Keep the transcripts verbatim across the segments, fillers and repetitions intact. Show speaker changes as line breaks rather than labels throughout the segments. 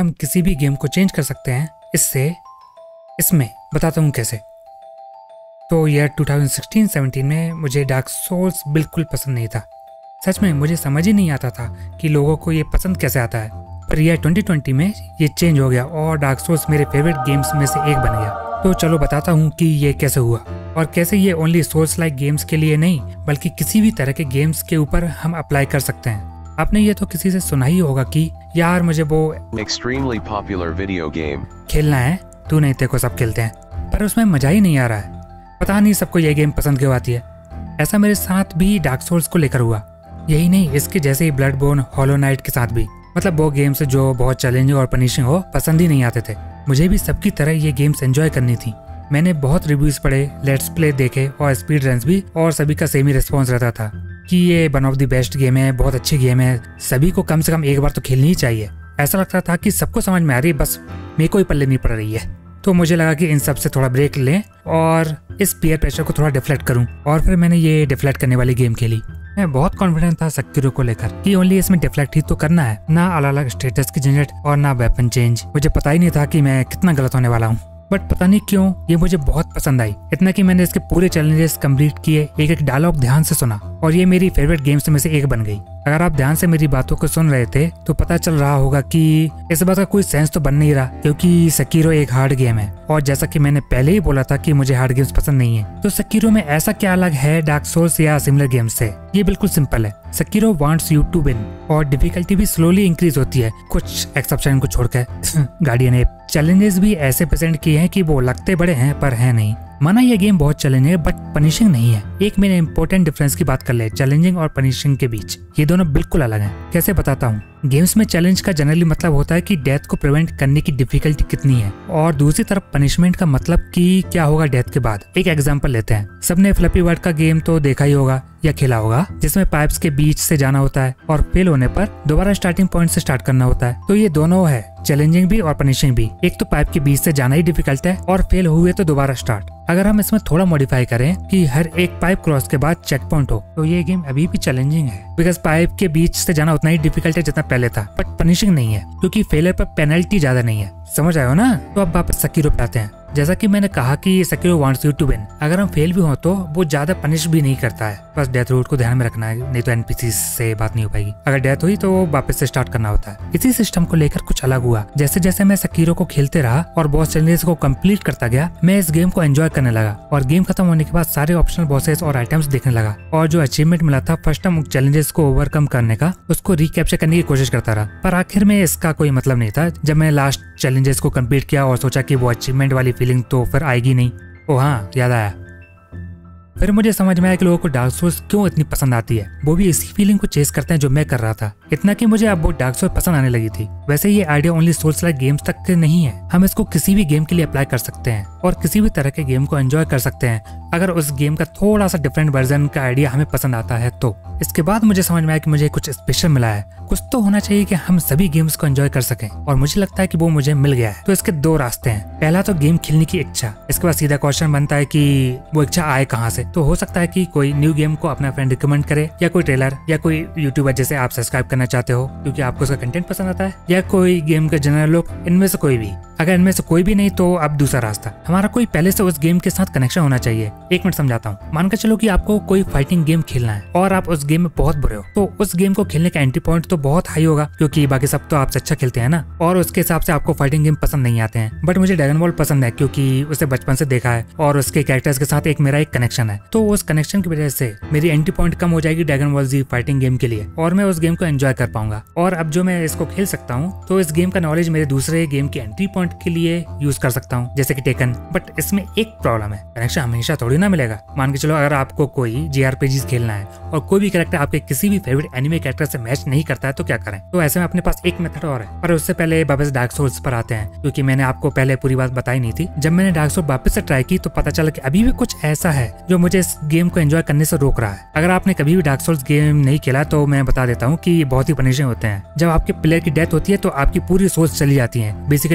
हम किसी भी गेम को चेंज कर सकते हैं इससे इसमें बताता हूँ कैसे। तो year two thousand sixteen seventeen में मुझे डार्क सोल्स बिल्कुल पसंद नहीं था। सच में मुझे समझ ही नहीं आता था कि लोगों को ये पसंद कैसे आता है। पर ईयर ट्वेंटी ट्वेंटी में ये चेंज हो गया और डार्क सोल्स मेरे फेवरेट गेम्स में से एक बन गया। तो चलो बताता हूँ कि ये कैसे हुआ और कैसे ये ओनली सोल्स लाइक गेम्स के लिए नहीं बल्कि किसी भी तरह के गेम्स के ऊपर हम अप्लाई कर सकते हैं। आपने ये तो किसी से सुना ही होगा कि यार मुझे वो
extremely popular video game
खेलना है, तू नहीं तेरे को सब खेलते हैं, पर उसमें मजा ही नहीं आ रहा है। पता नहीं सबको ये गेम पसंद क्यों आती है। ऐसा मेरे साथ भी डार्क सोल्स को लेकर हुआ। यही नहीं, इसके जैसे ही ब्लडबोर्न, हॉलो नाइट के साथ भी। मतलब वो गेम्स जो बहुत चैलेंजिंग और पनिशिंग हो पसंद ही नहीं आते थे। मुझे भी सबकी तरह ये गेम्स एंजॉय करनी थी। मैंने बहुत रिव्यूज पढ़े, लेट्स प्ले देखे और स्पीड रन्स भी, और सभी का सेम ही रिस्पॉन्स रहता था कि ये one of the best game है, बहुत अच्छी गेम है, सभी को कम से कम एक बार तो खेलनी ही चाहिए। ऐसा लगता था कि सबको समझ में आ रही है, बस मेरे को ही पल्ले नहीं पड़ रही है। तो मुझे लगा कि इन सब से थोड़ा ब्रेक लें और इस पीयर प्रेशर को थोड़ा डिफ्लेक्ट करूं, और फिर मैंने ये डिफ्लेक्ट करने वाली गेम खेली। मैं बहुत कॉन्फिडेंट था सेकिरो को लेकर कि ओनली इसमें डिफ्लेक्ट ही तो करना है, ना अलग अलग स्टेटस की झंझट और ना वेपन चेंज। मुझे पता ही नहीं था कि मैं कितना गलत होने वाला हूँ, बट पता नहीं क्यों ये मुझे बहुत पसंद आई। इतना कि मैंने इसके पूरे चैलेंजेस कंप्लीट किए, एक एक डायलॉग ध्यान से सुना और ये मेरी फेवरेट गेम्स में से एक बन गई। अगर आप ध्यान से मेरी बातों को सुन रहे थे तो पता चल रहा होगा कि इस बात का कोई सेंस तो बन नहीं रहा, क्योंकि सेकिरो एक हार्ड गेम है और जैसा कि मैंने पहले ही बोला था कि मुझे हार्ड गेम्स पसंद नहीं है। तो सेकिरो में ऐसा क्या अलग है डार्क सोल्स या सिमिलर गेम्स से? ये बिल्कुल सिंपल है। Sekiro wants you to win और डिफिकल्टी भी स्लोली इंक्रीज होती है, कुछ एक्सेप्शन को छोड़कर। गार्डियन एप चैलेंजेस भी ऐसे प्रेजेंट किए हैं कि वो लगते बड़े हैं पर है नहीं। माना ये गेम बहुत चैलेंजिंग है बट पनिशिंग नहीं है। एक मैंने इंपॉर्टेंट डिफरेंस की बात कर ले चैलेंजिंग और पनिशिंग के बीच। ये दोनों बिल्कुल अलग हैं। कैसे बताता हूँ। गेम्स में चैलेंज का जनरली मतलब होता है कि डेथ को प्रिवेंट करने की डिफिकल्टी कितनी है, और दूसरी तरफ पनिशमेंट का मतलब कि क्या होगा डेथ के बाद। एक एग्जांपल लेते हैं। सबने फ्लैपी बर्ड का गेम तो देखा ही होगा या खेला होगा, जिसमें पाइप्स के बीच से जाना होता है और फेल होने पर दोबारा स्टार्टिंग पॉइंट से स्टार्ट करना होता है। तो ये दोनों है, चैलेंजिंग भी और पनिशिंग भी। एक तो पाइप के बीच से जाना ही डिफिकल्ट है और फेल हुए तो दोबारा स्टार्ट। अगर हम इसमें थोड़ा मॉडिफाई करें कि हर एक पाइप क्रॉस के बाद चेक पॉइंट हो, तो ये गेम अभी भी चैलेंजिंग है, बिकॉज पाइप के बीच से जाना उतना ही डिफिकल्ट है जितना पहले था, बट पनिशिंग नहीं है क्योंकि फेलियर पर पेनल्टी ज्यादा नहीं है। समझ आए हो ना? तो अब वापस सेकिरो पे आते हैं। जैसा कि मैंने कहा कि Sekiro wants you to win. अगर हम फेल भी हो तो वो ज्यादा पनिश भी नहीं करता है, बस डेथ रूट को ध्यान में रखना है, नहीं तो एनपीसी से बात नहीं हो पाएगी। अगर डेथ हुई तो वो वापस से स्टार्ट करना होता है। इसी सिस्टम को लेकर कुछ अलग हुआ। जैसे जैसे मैं सेकिरो को खेलते रहा और बॉस चैलेंजेस को कंप्लीट करता गया, मैं इस गेम को एंजॉय करने लगा और गेम खत्म होने के बाद सारे ऑप्शनल बॉसेस और आइटम्स देखने लगा, और जो अचीवमेंट मिला था फर्स्ट टाइम चैलेंजेस को ओवरकम करने का, उसको रिकैप्चर करने की कोशिश करता रहा। पर आखिर में इसका कोई मतलब नहीं था। जब मैं लास्ट चैलेंजेस को कंप्लीट किया और सोचा कि वो अचीवमेंट वाली फीलिंग तो फिर आएगी नहीं। ओ हाँ, याद आया। फिर मुझे समझ में आया कि लोगों को डार्क सोल्स क्यों इतनी पसंद आती है। वो भी इसी फीलिंग को चेस करते हैं जो मैं कर रहा था। इतना कि मुझे अब वो डार्क सोल्स पसंद आने लगी थी। वैसे ये idea only souls like games तक के नहीं है, हम इसको किसी भी गेम के लिए अप्लाई कर सकते हैं और किसी भी तरह के गेम को एंजॉय कर सकते हैं अगर उस गेम का थोड़ा सा डिफरेंट वर्जन का आइडिया हमें पसंद आता है तो। इसके बाद मुझे समझ में आया कि मुझे कुछ स्पेशल मिला है, कुछ तो होना चाहिए कि हम सभी गेम्स को एंजॉय कर सकें, और मुझे लगता है कि वो मुझे मिल गया है। तो इसके दो रास्ते हैं। पहला तो गेम खेलने की इच्छा। इसके बाद सीधा क्वेश्चन बनता है कि वो इच्छा आए कहाँ से। तो हो सकता है कि कोई न्यू गेम को अपना फ्रेंड रिकमेंड करे, या कोई ट्रेलर, या कोई यूट्यूबर जैसे आप सब्सक्राइब करना चाहते हो क्योंकि आपको उसका कंटेंट पसंद आता है, या कोई गेम के जनरल लोग। इनमें से कोई भी। अगर इनमें से कोई भी नहीं तो अब दूसरा रास्ता, हमारा कोई पहले से उस गेम के साथ कनेक्शन होना चाहिए। एक मिनट समझाता हूँ। मानकर चलो कि आपको कोई फाइटिंग गेम खेलना है और आप उस गेम में बहुत बुरे हो, तो उस गेम को खेलने का एंट्री पॉइंट तो बहुत हाई होगा क्योंकि बाकी सब तो आपसे अच्छा खेलते हैं ना, और उसके हिसाब से आपको फाइटिंग गेम पसंद नहीं आते हैं। बट मुझे ड्रैगन बॉल पसंद है क्योंकि उसे बचपन से देखा है और उसके कैरेक्टर्स के साथ एक मेरा एक कनेक्शन है। तो उस कनेक्शन की वजह से मेरी एंट्री पॉइंट कम हो जाएगी Dragon Ball Z fighting game के लिए, और मैं उस गेम को एंजॉय कर पाऊंगा। और अब जो मैं इसको खेल सकता हूँ तो इस गेम का नॉलेज मेरे दूसरे गेम के एंट्री पॉइंट के लिए यूज कर सकता हूँ, जैसे कि टेकन। बट इसमें एक प्रॉब्लम है, कनेक्शन हमेशा थोड़ी ना मिलेगा। मान के चलो अगर आपको कोई जेआरपीजीज खेलना है और कोई भी कैरेक्टर आपके किसी भी फेवरेट एनिमे कैरेक्टर से मैच नहीं करता है तो क्या करें? तो ऐसे में अपने पास एक मेथड और है। पर उससे पहले वापस डार्क सोल्स पर आते हैं, क्योंकि मैंने आपको पहले पूरी बात बताई नहीं थी। जब मैंने डार्क सोल्स वापस से ट्राई की तो पता चला कि अभी भी कुछ ऐसा है जो मुझे इस गेम को एंजॉय करने से रोक रहा है। अगर आपने कभी भी डार्क सोल्स गेम नहीं खेला तो मैं बता देता हूँ कि बहुत ही पनिशिंग होते हैं। जब आपके प्लेयर की डेथ होती है तो आपकी पूरी सोल्स चली जाती है। बेसिकली वो अपने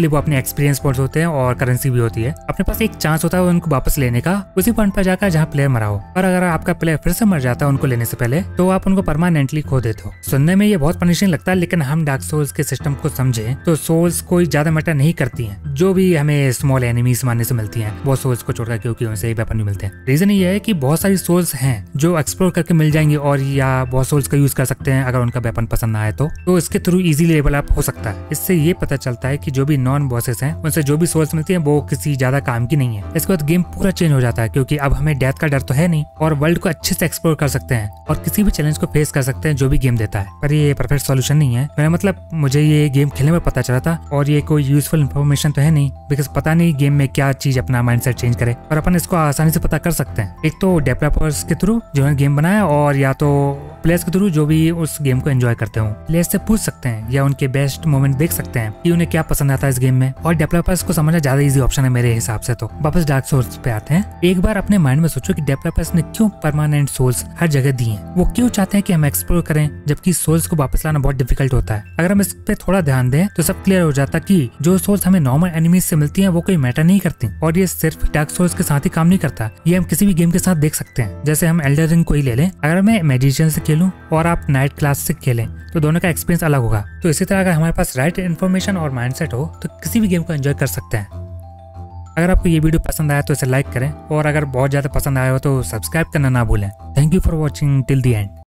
एक्सपीरियंस पॉइंट्स होते हैं और करेंसी भी होती है। अपने पास एक चांस होता है उनको वापस लेने का उसी पॉइंट पर जाकर जहाँ प्लेयर मरा हो। और अगर आपका प्लेयर फिर से मर जाता है उनको लेने से पहले तो आप उनको परमानेंटली खो देते हो। सुनने में ये बहुत पनिशिंग लगता है, लेकिन हम डार्क सोल्स के सिस्टम को समझे तो सोल्स कोई ज्यादा मैटर नहीं करती हैं। जो भी हमें स्मॉल एनिमीज मारने से मिलती हैं वो सोल्स को छोड़कर, क्योंकि उनसे वेपन भी मिलते हैं। रीजन ये है कि बहुत सारी सोल्स हैं जो एक्सप्लोर करके मिल जाएंगी और या बहुत सोल्स का यूज कर सकते हैं अगर उनका वेपन पसंद ना आए तो, तो इसके थ्रू इजी लेवल अप हो सकता है। इससे ये पता चलता है कि जो भी नॉन बॉसेस हैं उनसे जो भी सोल्स मिलती हैं वो किसी ज्यादा काम की नहीं है। इसके बाद गेम पूरा चेंज हो जाता है, क्योंकि अब हमें डेथ का डर तो है नहीं और वर्ल्ड को अच्छे से एक्सप्लोर कर सकते हैं और किसी भी चैलेंज को फेस कर सकते हैं जो भी गेम देता है। पर ये परफेक्ट सॉल्यूशन नहीं है। मेरा मतलब मुझे ये गेम खेलने में पता चला था और ये कोई यूजफुल इन्फॉर्मेशन तो है नहीं, बिकॉज पता नहीं गेम में क्या चीज अपना माइंडसेट चेंज करे। और अपन इसको आसानी से पता कर सकते हैं, एक तो डेवलपर्स के थ्रू जिन्होंने गेम बनाया और या तो प्लेयर्स के थ्रू जो भी उस गेम को एंजॉय करते हो। प्लेयर्स से पूछ सकते हैं या उनके बेस्ट मोमेंट देख सकते हैं कि उन्हें क्या पसंद आता है इस गेम में। और डेवलपर्स को समझना ज्यादा इजी ऑप्शन है मेरे हिसाब से। तो वापस डार्क सोल्स पे आते हैं। एक बार अपने माइंड में सोचो कि डेवलपर्स ने क्यों परमानेंट सोल्स हर जगह दी हैं। वो क्यों चाहते हैं कि हम एक्सप्लोर करें जबकि सोल्स को वापस लाना बहुत डिफिकल्ट होता है। अगर हम इस पे थोड़ा ध्यान दें तो सब क्लियर हो जाता कि जो सोल्स हमें नॉर्मल एनिमीज से मिलती हैं वो कोई मैटर नहीं करती। और ये सिर्फ डार्क सोल्स के साथ ही काम नहीं करता, ये हम किसी भी गेम के साथ देख सकते हैं। जैसे हम एल्डर रिंग को ही ले लें, अगर मैं मैजिशियन से खेलूं और आप नाइट क्लास से खेलें तो दोनों का एक्सपीरियंस अलग होगा। तो इसी तरह अगर हमारे पास राइट इन्फॉर्मेशन और माइंडसेट हो तो किसी भी गेम को एंजॉय कर सकते हैं। अगर आपको ये वीडियो पसंद आया तो इसे लाइक करें और अगर बहुत ज्यादा पसंद आया हो तो सब्सक्राइब करना ना भूलें। Thank you for watching till the and.